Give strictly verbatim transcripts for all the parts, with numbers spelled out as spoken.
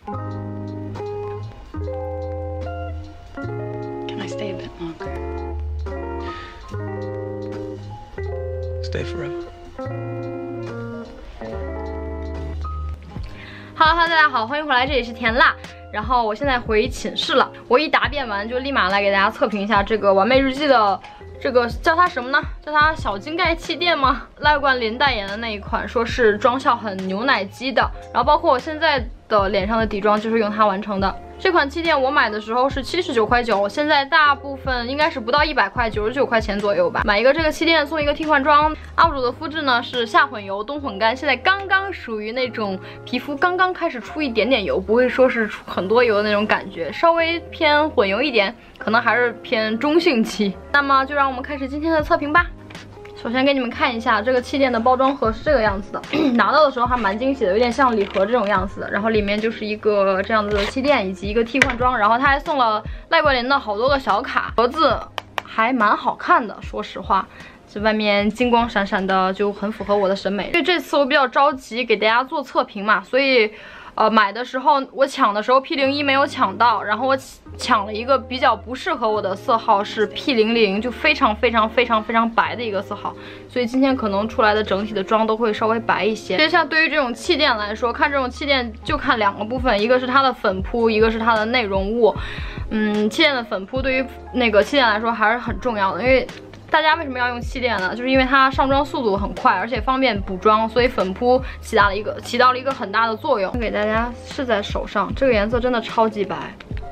Can I stay a bit longer? Stay forever. Hello， 大家好，欢迎回来，这里是甜辣。然后我现在回寝室了，我一答辩完就立马来给大家测评一下这个完美日记的这个叫它什么呢？叫它小金盖气垫吗？赖冠霖代言的那一款，说是妆效很牛奶肌的。然后包括我现在的脸上的底妆就是用它完成的。这款气垫我买的时候是七十九块九，现在大部分应该是不到一百块，九十九块钱左右吧。买一个这个气垫送一个替换装。U P 主的肤质呢是下混油，冬混干，现在刚刚属于那种皮肤刚刚开始出一点点油，不会说是出很多油的那种感觉，稍微偏混油一点，可能还是偏中性期。那么就让我们开始今天的测评吧。首先给你们看一下这个气垫的包装盒是这个样子的，拿到的时候还蛮惊喜的，有点像礼盒这种样子的。然后里面就是一个这样子的气垫以及一个替换装，然后它还送了赖冠霖的好多个小卡，盒子还蛮好看的，说实话。这外面金光闪闪的，就很符合我的审美。因为这次我比较着急给大家做测评嘛，所以呃买的时候我抢的时候 P 零一 没有抢到，然后我抢了一个比较不适合我的色号是 P 零零，就非常非常非常非常白的一个色号，所以今天可能出来的整体的妆都会稍微白一些。其实像对于这种气垫来说，看这种气垫就看两个部分，一个是它的粉扑，一个是它的内容物。嗯，气垫的粉扑对于那个气垫来说还是很重要的，因为大家为什么要用气垫呢？就是因为它上妆速度很快，而且方便补妆，所以粉扑起到了一个起到了一个很大的作用。给大家试在手上，这个颜色真的超级白，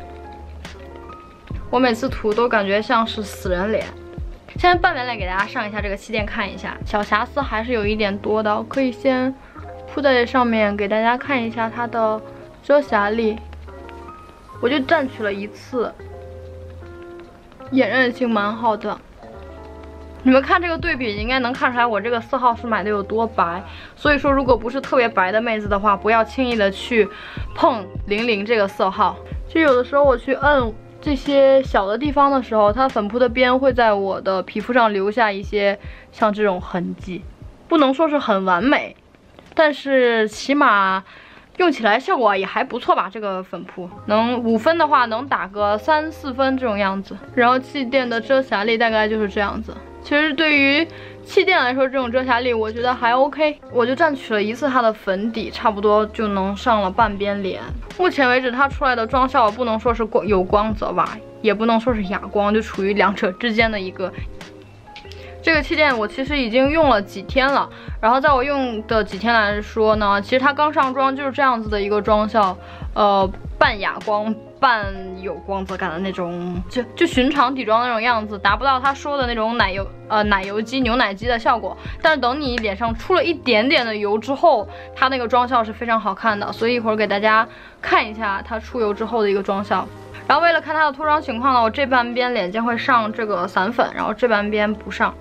我每次涂都感觉像是死人脸。现在半边脸给大家上一下这个气垫看一下，小瑕疵还是有一点多的，可以先铺在这上面给大家看一下它的遮瑕力。我就蘸取了一次，掩润性蛮好的。你们看这个对比，应该能看出来我这个色号是买的有多白。所以说，如果不是特别白的妹子的话，不要轻易的去碰零零这个色号。就有的时候我去摁这些小的地方的时候，它粉扑的边会在我的皮肤上留下一些像这种痕迹，不能说是很完美，但是起码用起来效果也还不错吧。这个粉扑能五分的话，能打个三四分这种样子。然后气垫的遮瑕力大概就是这样子。其实对于气垫来说，这种遮瑕力我觉得还 OK。我就蘸取了一次它的粉底，差不多就能上了半边脸。目前为止，它出来的妆效不能说是光有光泽吧，也不能说是哑光，就处于两者之间的一个。这个气垫我其实已经用了几天了，然后在我用的几天来说呢，其实它刚上妆就是这样子的一个妆效，呃，半哑光半有光泽感的那种，就就寻常底妆那种样子，达不到他说的那种奶油呃奶油肌牛奶肌的效果。但是等你脸上出了一点点的油之后，它那个妆效是非常好看的，所以一会儿给大家看一下它出油之后的一个妆效。然后为了看它的脱妆情况呢，我这半边脸将会上这个散粉，然后这半边不上。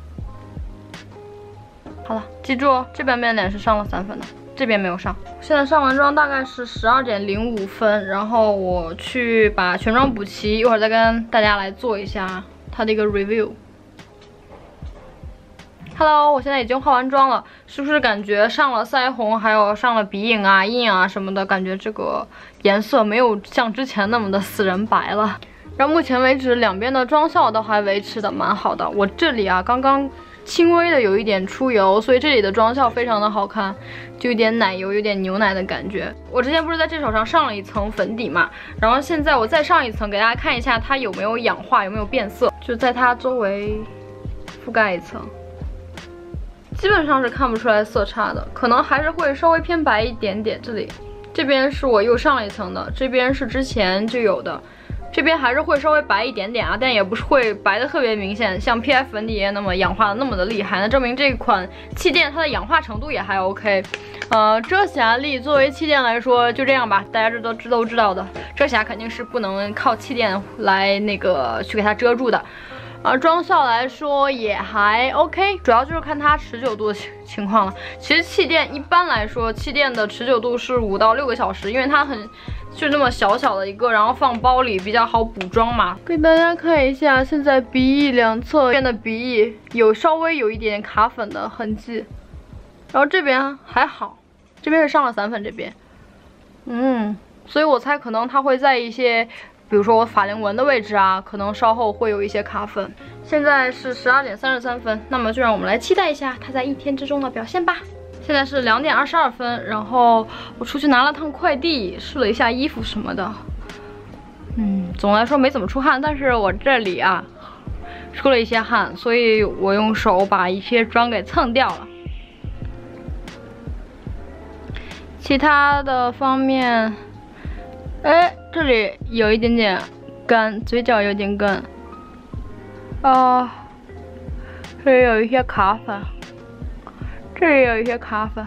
好了，记住哦，这半边脸是上了散粉的，这边没有上。现在上完妆大概是十二点零五分，然后我去把全妆补齐，一会儿再跟大家来做一下它的一个 review。Hello， 我现在已经化完妆了，是不是感觉上了腮红，还有上了鼻影啊、阴影啊什么的，感觉这个颜色没有像之前那么的死人白了。然后目前为止，两边的妆效都还维持的蛮好的。我这里啊，刚刚轻微的有一点出油，所以这里的妆效非常的好看，就有点奶油，有点牛奶的感觉。我之前不是在这手上上了一层粉底嘛，然后现在我再上一层，给大家看一下它有没有氧化，有没有变色，就在它周围覆盖一层，基本上是看不出来色差的，可能还是会稍微偏白一点点。这里这边是我又上了一层的，这边是之前就有的。这边还是会稍微白一点点啊，但也不是会白的特别明显，像 P F 粉底那么氧化的那么的厉害，那证明这款气垫它的氧化程度也还 OK。呃，遮瑕力作为气垫来说就这样吧，大家这都知都知道的，遮瑕肯定是不能靠气垫来那个去给它遮住的。啊，妆效来说也还 OK， 主要就是看它持久度的情情况了。其实气垫一般来说，气垫的持久度是五到六个小时，因为它很就那么小小的一个，然后放包里比较好补妆嘛。给大家看一下，现在鼻翼两侧边的鼻翼有稍微有一点卡粉的痕迹，然后这边还好，这边是上了散粉这边，嗯。 所以我猜可能它会在一些，比如说我法令纹的位置啊，可能稍后会有一些卡粉。现在是十二点三十三分，那么就让我们来期待一下它在一天之中的表现吧。现在是两点二十二分，然后我出去拿了趟快递，试了一下衣服什么的。嗯，总的来说没怎么出汗，但是我这里啊出了一些汗，所以我用手把一些妆给蹭掉了。其他的方面，哎，这里有一点点干，嘴角有点干。啊，这里有一些卡粉，这里有一些卡粉，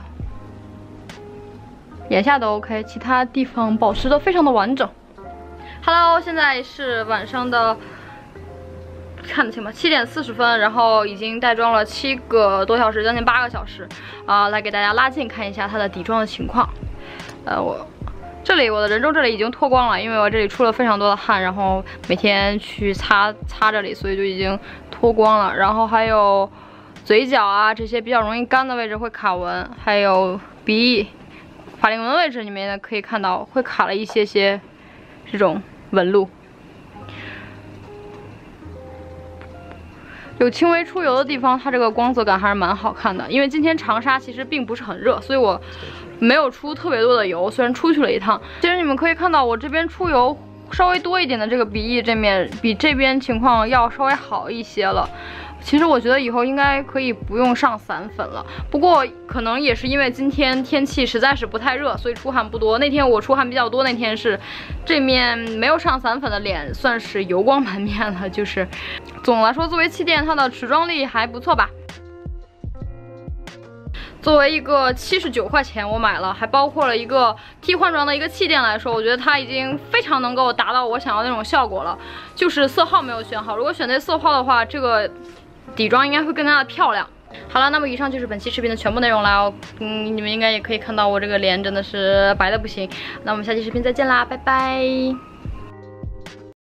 眼下都 OK， 其他地方保持的非常的完整。Hello， 现在是晚上的，看得清吗？七点四十分，然后已经带妆了七个多小时，将近八个小时，啊、呃，来给大家拉近看一下它的底妆的情况。呃，我这里我的人中这里已经脱光了，因为我这里出了非常多的汗，然后每天去擦擦这里，所以就已经脱光了。然后还有嘴角啊这些比较容易干的位置会卡纹，还有鼻翼、法令纹位置，你们可以看到会卡了一些些这种纹路。有轻微出油的地方，它这个光泽感还是蛮好看的。因为今天长沙其实并不是很热，所以我没有出特别多的油，虽然出去了一趟。其实你们可以看到，我这边出油稍微多一点的这个鼻翼这面，比这边情况要稍微好一些了。其实我觉得以后应该可以不用上散粉了，不过可能也是因为今天天气实在是不太热，所以出汗不多。那天我出汗比较多，那天是这面没有上散粉的脸算是油光满面了。就是总的来说，作为气垫，它的持妆力还不错吧。作为一个七十九块钱我买了，还包括了一个替换装的一个气垫来说，我觉得它已经非常能够达到我想要的那种效果了。就是色号没有选好，如果选对色号的话，这个底妆应该会更加的漂亮。好了，那么以上就是本期视频的全部内容了。嗯，你们应该也可以看到我这个脸真的是白的不行。那我们下期视频再见啦，拜拜。